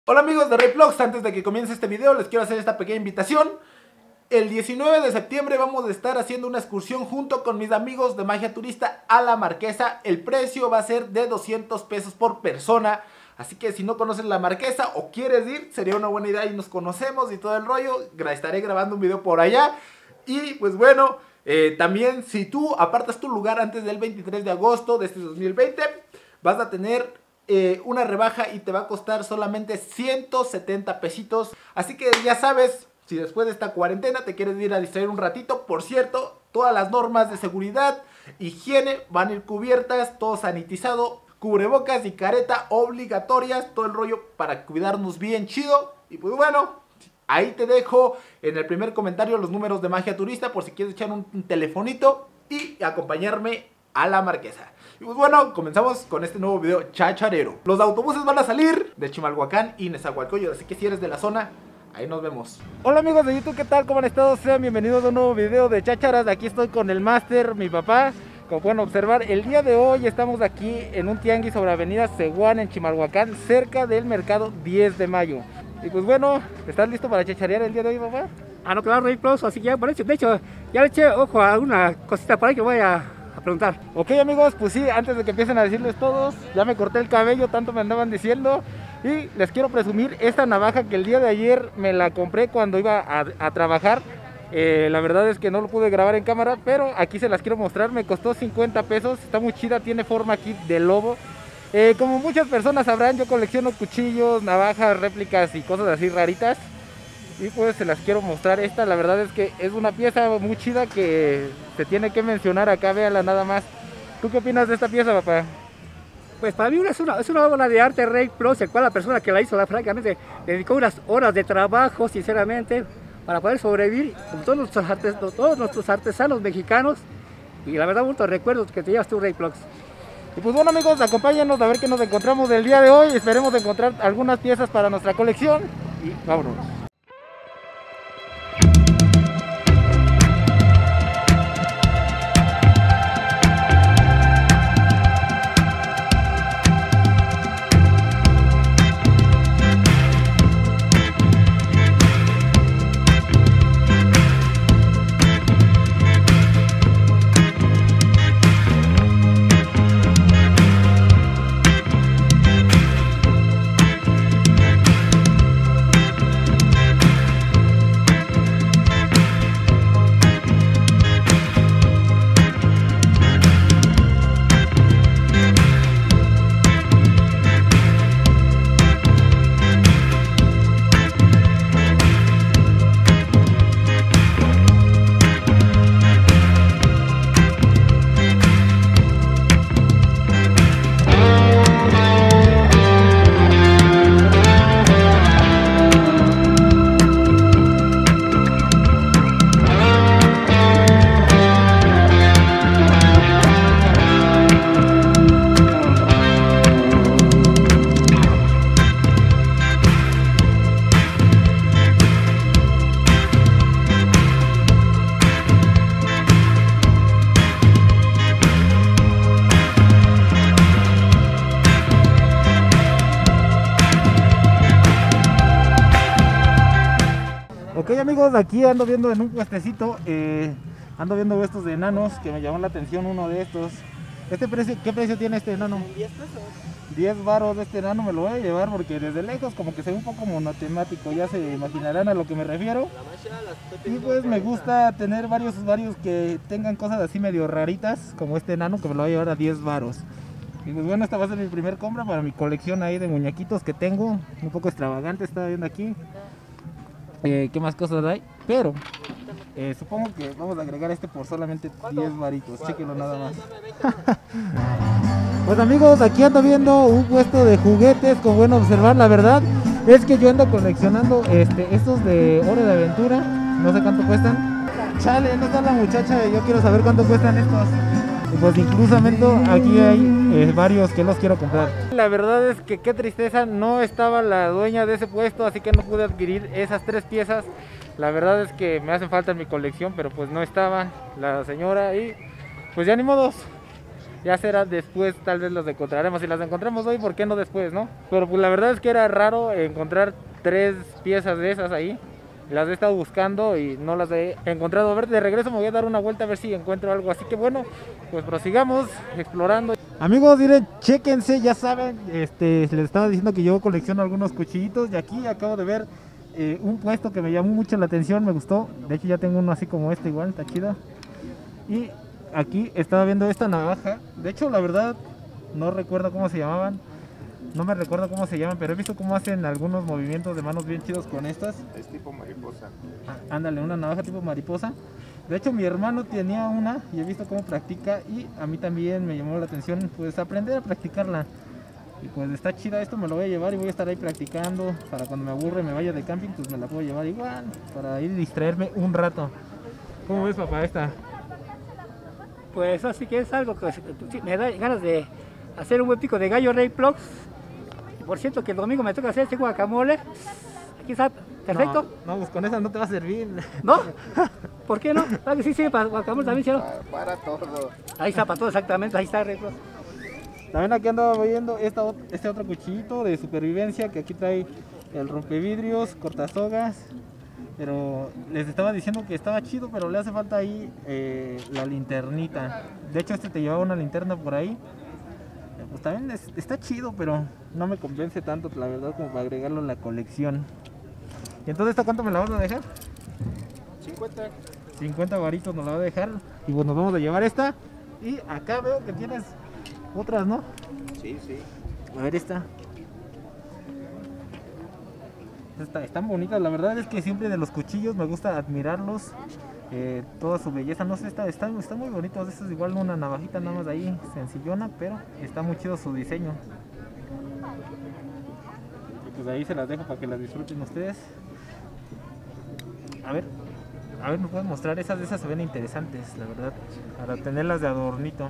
Hola amigos de Rayvlogs, antes de que comience este video les quiero hacer esta pequeña invitación. El 19 de septiembre vamos a estar haciendo una excursión junto con mis amigos de Magia Turista a La Marquesa. El precio va a ser de 200 pesos por persona. Así que si no conoces La Marquesa o quieres ir, sería una buena idea y nos conocemos y todo el rollo. Estaré grabando un video por allá. Y pues bueno, también si tú apartas tu lugar antes del 23 de agosto de este 2020, vas a tener una rebaja y te va a costar solamente 170 pesitos. Así que ya sabes, si después de esta cuarentena te quieres ir a distraer un ratito. Por cierto, todas las normas de seguridad, higiene van a ir cubiertas, todo sanitizado, cubrebocas y careta obligatorias, todo el rollo para cuidarnos bien chido. Y pues bueno, ahí te dejo en el primer comentario los números de Magia Turista por si quieres echar un telefonito y acompañarme a La Marquesa. Y pues bueno, comenzamos con este nuevo video chacharero. Los autobuses van a salir de Chimalhuacán y Nezahualcóyotl, así que si eres de la zona, ahí nos vemos. Hola amigos de YouTube, ¿qué tal? ¿Cómo han estado? Sean bienvenidos a un nuevo video de chácharas. Aquí estoy con el máster, mi papá. Como pueden observar, el día de hoy estamos aquí en un tianguis sobre Avenida Ceguán en Chimalhuacán, cerca del mercado 10 de mayo. Y pues bueno, ¿estás listo para chacharear el día de hoy, papá? Ah, no, claro, Rayvlogs, así que ya, bueno, de hecho, ya le eché ojo a alguna cosita por ahí que voy a preguntar. Ok amigos, pues sí, antes de que empiecen a decirles todos, ya me corté el cabello, tanto me andaban diciendo. Y les quiero presumir esta navaja que el día de ayer me la compré cuando iba a trabajar. La verdad es que no lo pude grabar en cámara, pero aquí se las quiero mostrar. Me costó 50 pesos, está muy chida, tiene forma aquí de lobo. Como muchas personas sabrán, yo colecciono cuchillos, navajas, réplicas y cosas así raritas. Y pues se las quiero mostrar. Esta la verdad es que es una pieza muy chida que se tiene que mencionar acá, véala nada más. ¿Tú qué opinas de esta pieza, papá? Pues para mí es una obra de arte, Rayvlogs, el cual la persona que la hizo, francamente, dedicó unas horas de trabajo, sinceramente, para poder sobrevivir con todos nuestros artesanos mexicanos. Y la verdad, muchos recuerdos que te llevas tú, Rayvlogs. Y pues bueno amigos, acompáñanos a ver qué nos encontramos del día de hoy. Esperemos encontrar algunas piezas para nuestra colección. Y vámonos. Ok amigos, aquí ando viendo en un puestecito, ando viendo estos de enanos que me llamó la atención uno de estos. ¿Este precio, qué precio tiene este enano? 10 pesos. 10 varos de este enano, me lo voy a llevar porque desde lejos como que se ve un poco monotemático, ya se imaginarán a lo que me refiero. Y pues me gusta tener varios que tengan cosas así medio raritas, como este enano que me lo voy a llevar a 10 varos. Y pues bueno, esta va a ser mi primer compra para mi colección ahí de muñequitos que tengo, un poco extravagante, estaba viendo aquí. ¿Qué más cosas hay? Pero supongo que vamos a agregar este por solamente 10 varitos. Chéquenlo nada más. Pues amigos, aquí ando viendo un puesto de juguetes. Como bueno observar, la verdad es que yo ando coleccionando estos de Hora de Aventura. No sé cuánto cuestan. Chale, no está la muchacha. Yo quiero saber cuánto cuestan estos. Y pues inclusamente aquí hay varios que los quiero comprar. La verdad es que qué tristeza, no estaba la dueña de ese puesto, así que no pude adquirir esas 3 piezas. La verdad es que me hacen falta en mi colección, pero pues no estaba la señora y pues ya ni modos. Ya será después, tal vez los encontraremos. Si las encontramos hoy, ¿por qué no después, no? Pero pues la verdad es que era raro encontrar 3 piezas de esas ahí. Las he estado buscando y no las he encontrado. A ver, de regreso me voy a dar una vuelta a ver si encuentro algo. Así que bueno, pues prosigamos explorando. Amigos, miren, chéquense, ya saben, les estaba diciendo que yo colecciono algunos cuchillitos. Y aquí acabo de ver un puesto que me llamó mucho la atención, me gustó. De hecho ya tengo uno así como este igual, está chido. Y aquí estaba viendo esta navaja. De hecho, la verdad, no recuerdo cómo se llamaban. No me recuerdo cómo se llaman, pero he visto cómo hacen algunos movimientos de manos bien chidos con estas. Es tipo mariposa. Ándale, una navaja tipo mariposa. De hecho, mi hermano tenía una y he visto cómo practica y a mí también me llamó la atención pues aprender a practicarla. Y pues está chida, esto me lo voy a llevar y voy a estar ahí practicando. Para cuando me aburre, me vaya de camping, pues me la puedo llevar igual. Para ir a distraerme un rato. ¿Cómo ves, papá, esta? Pues así que es algo que me da ganas de hacer un buen pico de gallo Rey Plus. Por cierto que el domingo me toca hacer este guacamole. Aquí está, perfecto. No, pues con esa no te va a servir. ¿No? ¿Por qué no? ¿Para que sí sirve para guacamole también, cielo? Para todo. Ahí está, para todo exactamente, ahí está Rey Plus. También aquí andaba viendo este otro cuchillito de supervivencia que aquí trae el rompevidrios, cortasogas. Pero les estaba diciendo que estaba chido, pero le hace falta ahí la linternita. De hecho este te llevaba una linterna por ahí. Pues también está chido, pero no me convence tanto, la verdad, como para agregarlo a la colección. ¿Y entonces esta cuánto me la vas a dejar? 50. 50 varitos nos la va a dejar. Y pues nos vamos a llevar esta. Y acá veo que tienes otras, ¿no? Sí, sí. A ver esta. Están bonitas, la verdad es que siempre de los cuchillos me gusta admirarlos. Toda su belleza, no sé, está muy bonito. Esto es igual una navajita nada más ahí, sencillona, pero está muy chido su diseño. Y pues ahí se las dejo para que las disfruten ustedes. A ver, me pueden mostrar esas, de esas se ven interesantes, la verdad, para tenerlas de adornito.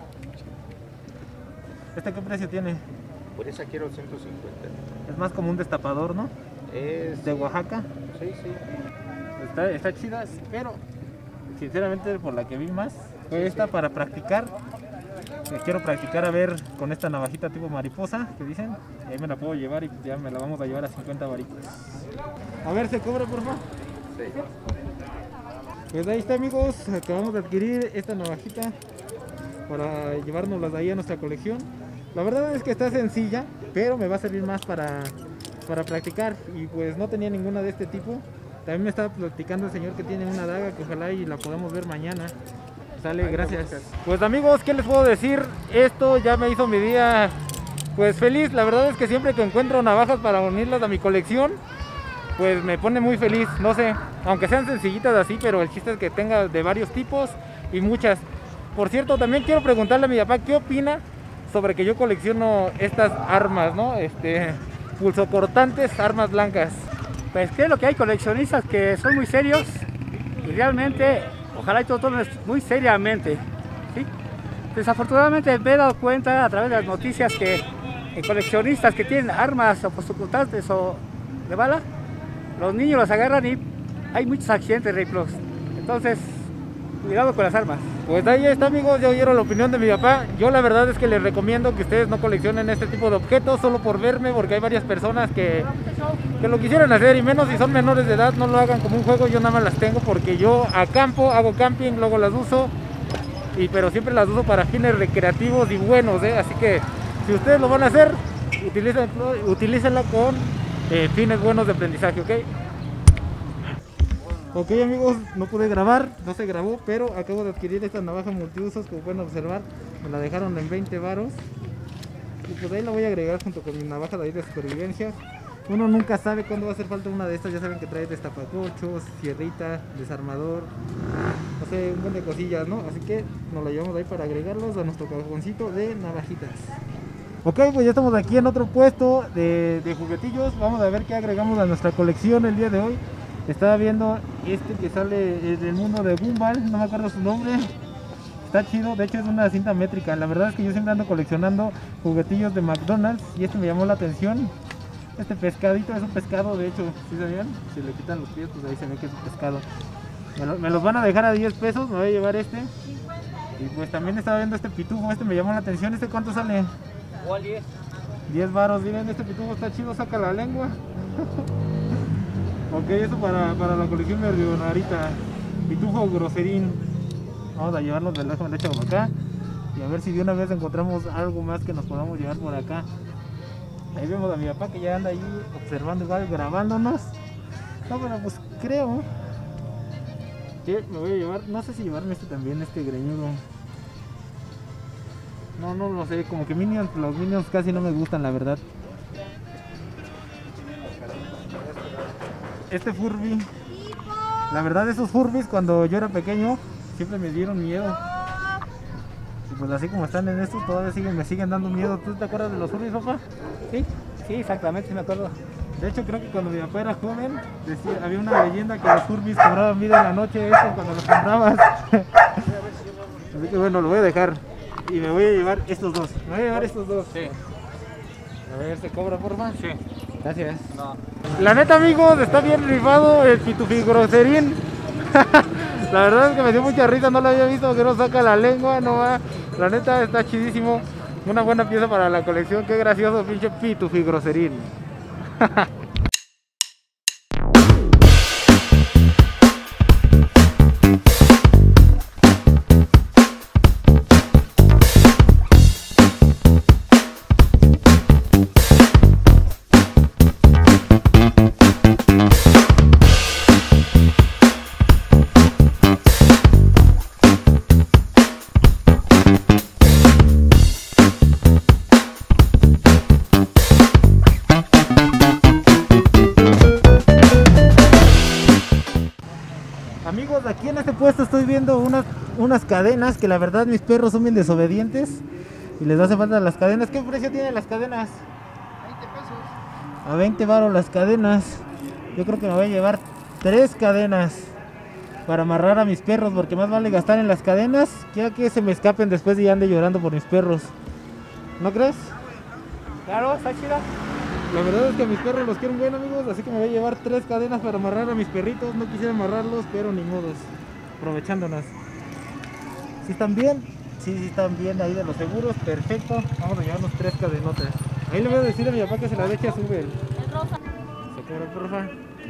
¿Este qué precio tiene? Por esa quiero 150. Es más como un destapador, ¿no? Es De Oaxaca. Sí, sí. Está chida, pero sinceramente por la que vi más fue esta para practicar. Quiero practicar a ver con esta navajita tipo mariposa que dicen. Y ahí me la puedo llevar y ya me la vamos a llevar a 50 varitos. A ver, ¿se cobra, por favor? Sí. Pues ahí está, amigos, acabamos de adquirir esta navajita para llevárnoslas ahí a nuestra colección. La verdad es que está sencilla, pero me va a servir más para practicar. Y pues no tenía ninguna de este tipo. También me estaba platicando el señor que tiene una daga que ojalá y la podamos ver mañana. Sale, gracias. Pues amigos, ¿qué les puedo decir? Esto ya me hizo mi día pues feliz. La verdad es que siempre que encuentro navajas para unirlas a mi colección, pues me pone muy feliz. No sé, aunque sean sencillitas así, pero el chiste es que tenga de varios tipos y muchas. Por cierto, también quiero preguntarle a mi papá qué opina sobre que yo colecciono estas armas, ¿no? Pulsocortantes, armas blancas. Pues creo que hay coleccionistas que son muy serios y realmente, ojalá y todo tomen muy seriamente, ¿sí? Desafortunadamente me he dado cuenta a través de las noticias que coleccionistas que tienen armas o pulsocortantes o de bala, los niños los agarran y hay muchos accidentes, Rey Plus. Entonces, cuidado con las armas. Pues ahí está, amigos, ya oyeron la opinión de mi papá. Yo la verdad es que les recomiendo que ustedes no coleccionen este tipo de objetos solo por verme, porque hay varias personas que lo quisieran hacer, y menos si son menores de edad, no lo hagan como un juego. Yo nada más las tengo porque yo acampo, hago camping, luego las uso, pero siempre las uso para fines recreativos y buenos, así que si ustedes lo van a hacer, utilícenla con fines buenos de aprendizaje, ¿ok? Ok, amigos, no pude grabar, no se grabó, pero acabo de adquirir esta navaja multiusos, como pueden observar. Me la dejaron en 20 varos. Y pues ahí la voy a agregar junto con mi navaja de ahí de supervivencia. Uno nunca sabe cuándo va a hacer falta una de estas. Ya saben que trae destapacorchos, sierrita, desarmador, no sé, un montón de cosillas, ¿no? Así que nos la llevamos ahí para agregarlos a nuestro cajoncito de navajitas. Ok, pues ya estamos aquí en otro puesto de juguetillos. Vamos a ver qué agregamos a nuestra colección el día de hoy. Estaba viendo este que sale del mundo de Gumball, no me acuerdo su nombre. Está chido, de hecho es una cinta métrica. La verdad es que yo siempre ando coleccionando juguetillos de McDonald's y este me llamó la atención. Este pescadito es un pescado, de hecho, ¿sí sabían? Si le quitan los pies, pues ahí se ve que es un pescado. Me los van a dejar a 10 pesos, me voy a llevar este. Y pues también estaba viendo este pitufo, este me llamó la atención. ¿Este cuánto sale? Igual 10. 10 varos, miren, este pitufo está chido, saca la lengua. Ok, eso para la colección medio rarita. Pitufo groserín. Vamos a llevarlos del lado derecho como acá. Y a ver si de una vez encontramos algo más que nos podamos llevar por acá. Ahí vemos a mi papá que ya anda ahí observando igual, grabándonos. No, pero pues creo que me voy a llevar, no sé si llevarme este también, este greñudo. No lo sé, como que Minions, los Minions casi no me gustan, la verdad. Este Furby, la verdad esos Furbies cuando yo era pequeño siempre me dieron miedo. Y pues así como están en estos todavía me siguen dando miedo. ¿Tú te acuerdas de los Furbies, papá? Sí, sí, exactamente, sí me acuerdo. De hecho creo que cuando mi papá era joven había una leyenda que los Furbies cobraban vida en la noche cuando los comprabas. Así que bueno, lo voy a dejar. Y me voy a llevar estos dos. Me voy a llevar estos dos. Sí. A ver, ¿se cobra por más? Sí. Gracias. No. La neta, amigos, está bien rifado el Pitufi groserín. La verdad es que me dio mucha risa, no lo había visto, que no saca la lengua, no va. La neta está chidísimo. Una buena pieza para la colección. Qué gracioso, pinche Pitufi groserín. Amigos, aquí en este puesto estoy viendo unas cadenas que la verdad mis perros son bien desobedientes y les hace falta las cadenas. ¿Qué precio tienen las cadenas? 20 pesos. A 20 varos las cadenas. Yo creo que me voy a llevar 3 cadenas para amarrar a mis perros, porque más vale gastar en las cadenas que se me escapen después y ande llorando por mis perros. ¿No crees? Claro, está chida. La verdad es que a mis perros los quiero bien, amigos, así que me voy a llevar 3 cadenas para amarrar a mis perritos. No quisiera amarrarlos, pero ni modos, aprovechándonos. ¿Sí están bien? Sí, están bien ahí de los seguros, perfecto. Vamos a llevarnos 3 cadenotas. Ahí le voy a decir a mi papá que se la deje a su Uber. Se cobra, porfa.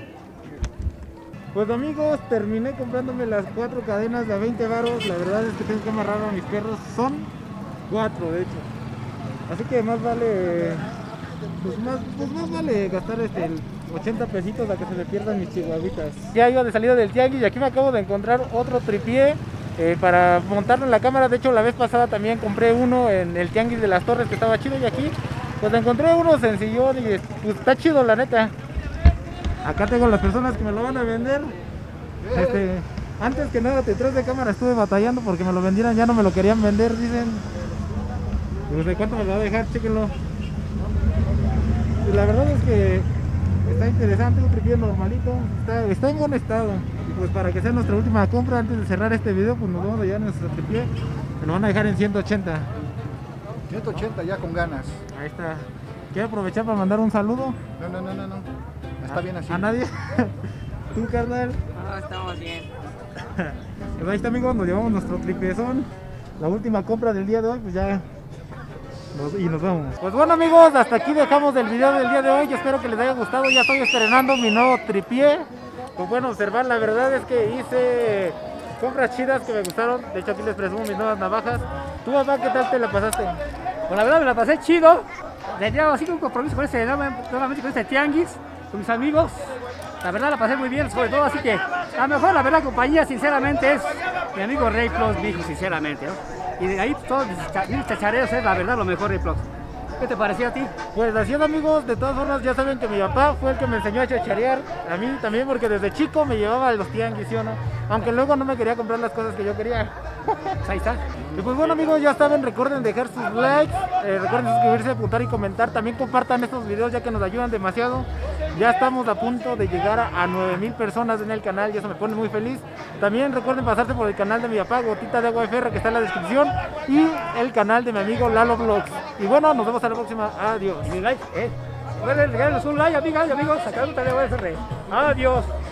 Pues amigos, terminé comprándome las 4 cadenas de a 20 varos. La verdad es que tengo que amarrar a mis perros. Son 4 de hecho. Así que más vale... Pues más vale gastar 80 pesitos a que se me pierdan mis chihuahuitas. Ya iba de salida del tianguis y aquí me acabo de encontrar otro tripié para montarlo en la cámara. De hecho la vez pasada también compré uno en el tianguis de las Torres que estaba chido, y aquí pues encontré uno sencillón y pues está chido la neta. Acá tengo las personas que me lo van a vender. Antes que nada detrás de cámara estuve batallando porque me lo vendieran, ya no me lo querían vender, dicen. Pues de cuánto me lo va a dejar, chéquenlo. La verdad es que está interesante, un tripié normalito, está en buen estado. Y pues para que sea nuestra última compra antes de cerrar este video, pues nos vamos a llevar nuestro tripié. Me lo van a dejar en 180. 180 ya con ganas. Ahí está. Quiero aprovechar para mandar un saludo. No. Está bien así. ¿A nadie? ¿Tú, carnal? No, estamos bien. Pues ahí está, amigos, nos llevamos nuestro tripiezón. La última compra del día de hoy, pues ya... y nos vamos. Pues bueno, amigos, hasta aquí dejamos el video del día de hoy. Yo espero que les haya gustado. Ya estoy estrenando mi nuevo tripié. Pues bueno, observar, la verdad es que hice compras chidas que me gustaron. De hecho aquí les presumo mis nuevas navajas. ¿Tú, papá, qué tal te la pasaste? Pues la verdad me la pasé chido. Tenía así un compromiso con nuevamente con este tianguis, con mis amigos. La verdad la pasé muy bien, sobre todo, así que a lo mejor la verdad compañía sinceramente es mi amigo Ray Plus, mi hijo, sinceramente, ¿no? Y de ahí todos mis chachareos es la verdad lo mejor Ray Plus. ¿Qué te pareció a ti? Pues así es, amigos, de todas formas ya saben que mi papá fue el que me enseñó a chacharear. A mí también, porque desde chico me llevaba a los tianguis, ¿sí o no? Aunque luego no me quería comprar las cosas que yo quería. Ahí está. Y pues bueno, amigos, ya saben, recuerden dejar sus likes, recuerden suscribirse, apuntar y comentar. También compartan estos videos ya que nos ayudan demasiado. Ya estamos a punto de llegar a 9000 personas en el canal y eso me pone muy feliz. También recuerden pasarse por el canal de mi papá, Gotita de Agua de Ferra, que está en la descripción, y el canal de mi amigo Lalo Vlogs. Y bueno, nos vemos a la próxima. Adiós. Y mi like, regálenos un like, amigas y amigos. Acá no te voy a hacer. Adiós.